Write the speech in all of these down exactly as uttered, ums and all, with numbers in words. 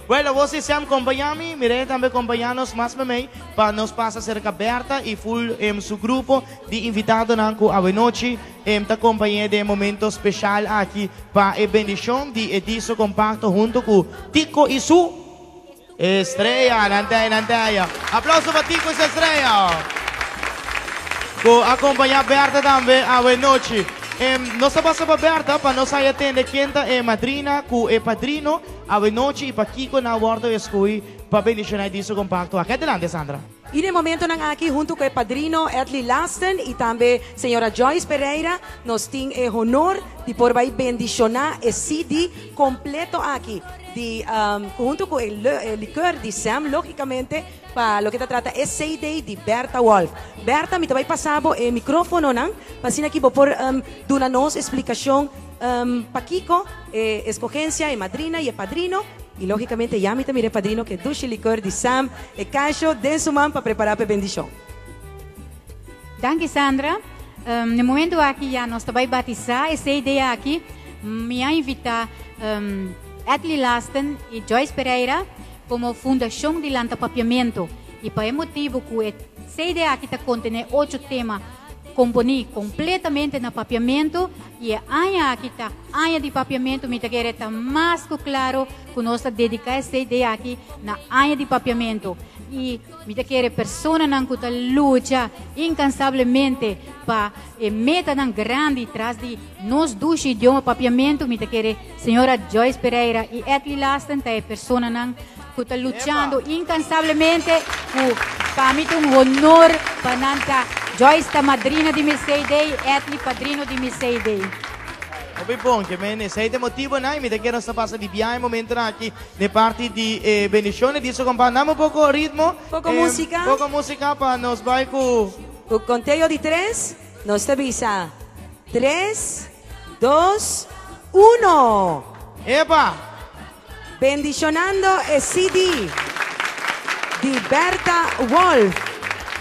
Bueno, você Sam acompanha-me, Mireia também acompanha-nos mais bem para nos passar cerca aberta e full em seu grupo de invitado nanco a noite em ta companhia de momento especial aqui para a bendição de Ediso Compacto junto com Tico e su Estrella, nanteia, nanteia. Aplauso para Tico e sua Estrella. Com acompanhar aberta também a noite. Um, nossa base aberta para nós atender quem é madrina, com é padrino, a noite e para Kiko na bordo escolhi para bendicionar disso compacto. Aqui adelante, Sandra. E no momento nang aqui junto com o padrino Edley Lasten e também senhora Joyce Pereira, nós temos o honor de por vai bendicionar esse C D completo aqui. De, um, junto com o licor de Sam, logicamente, para lo que te trata é C D de Berta Wolf. Berta, me vai passar o micrófono, não? Para assim aqui, por um, dar-nos explicação um, para Kiko, eh, escogencia, e madrina e padrino. E logicamente, já me também padrino que duche licor de Sam e caixo de sua mão para preparar para a bendição. Danke, Sandra. Um, no momento aqui, já nós vamos batizar essa ideia aqui. Me invitar um, Edley Lasten e Joyce Pereira como fundação de lantapapiamento. E para esse motivo, que essa ideia aqui está contém oito temas componi completamente no papiamento e a área aqui está área de papiamento me quer estar mais claro que nós dedicar essa ideia aqui na área de papiamento e me quer pessoa não que luta incansavelmente para a meta não grande atrás de nós dois idiomas papiamento me quer senhora Joyce Pereira e Edley Lasten é pessoa não que está lutando incansavelmente para mim é um honor para nanta Joyce está madrina de Mercedes, Edley padrino de Mercedes. Muito bom, que bene, sei de motivo não, me quero esta passa de viagem momento aqui de parte de eh, bendiciones disso compartilhamos um pouco ritmo, pouco eh, música, pouco música para nos vai com o conteio de três, nós te avisa, três, dois, um. Epa! Bendicionando el C D de Berta Wolf.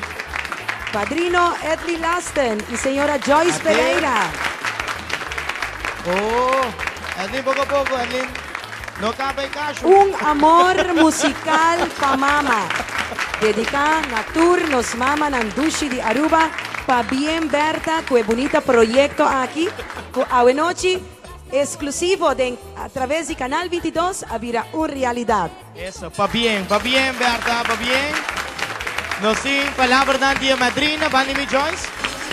Padrino Edley Lasten y señora Joyce Ate. Pereira. Oh, Edley, poco a poco, Edley. No cabe cacho. Un amor musical pa mama. Dedicada a tour nos mama Nandushi de Aruba pa bien Berta, que bonito proyecto aquí. A noche exclusivo de, a través de Canal veintidós, habrá una realidad. Eso, pa bien, pa bien, Berta, pa bien. Nos sin palavra da tia madrina, Vanimi Joyce.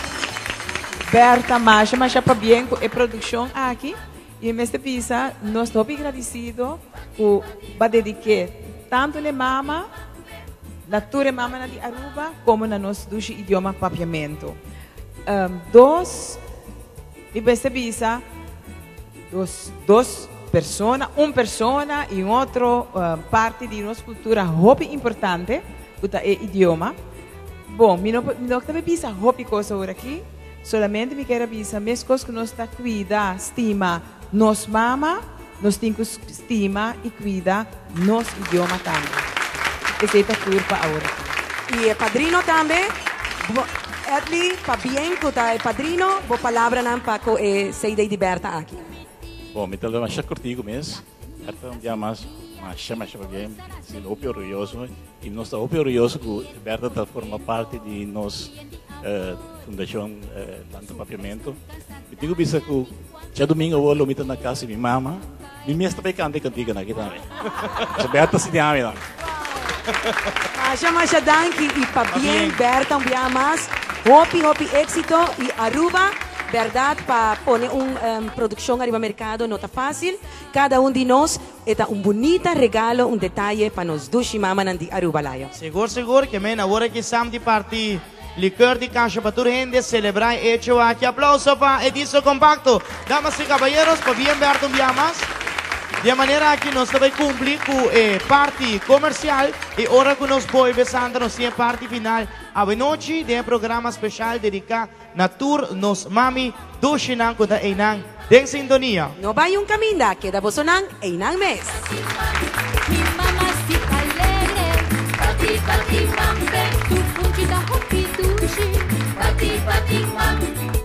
Berta, mas mas para bem com a produção aqui. E nesta pizza, nós estamos agradecidos por dedicar tanto na mama, na tua mama na de Aruba, como na nosso dos idioma papiamento. Um, dois, e nesta pizza, dos, dos pessoas, uma pessoa e outra uh, parte de nossa cultura muito importante. O idioma. Bom, me não não também pensa hobby coisa agora aqui. Solamente me quero pensar mesmo coisas que nós está cuida, estima, nos mama, nós temos estima e cuida nos idioma também. Esse é o tour para agora. E o padrino também, Edley, para bem que o padrino, boa palavra não para que se de liberta aqui. Bom, me telo mais curtigo mesmo. Então, já mais mas chama chama bem, se opio orgulhoso e nós estamos orgulhosos que Berta está forma parte de nossa uh, fundação uh, Lantapapiamento. E digo bisa que já domingo eu vou lomita na casa de minha mama, minha mãe está pecando cantiga aqui também. Se Berta se dá a Masha masha danki e para bem Berta um dia mais, hopi hopi éxito e Aruba. Verdade, para pôr uma um, produção arriba mercado não está fácil. Cada um de nós é um bonito regalo, um detalhe para nós dois mama de Aruba Laia. Seguro, seguro que men agora que Sam de partir licor de caixa para toda gente celebrar hecho aqui. Aplauso para Ediso Compacto. Damas e caballeros, para bien ver um dia mais. De maneira que nós também cumprir com a eh, parte comercial e hora que nós vamos besando nós temos parte final a noite de um programa especial dedicado na tour nos mami do Shinang kuda Einang den sintonia. No vai um caminho, queda Bosonang Einang mes. Mi mamacita alegre, pati pati mam, tu punti da hopi dushi, pati pati mam.